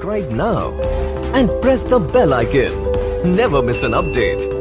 subscribe now and press the bell icon. Never miss an update.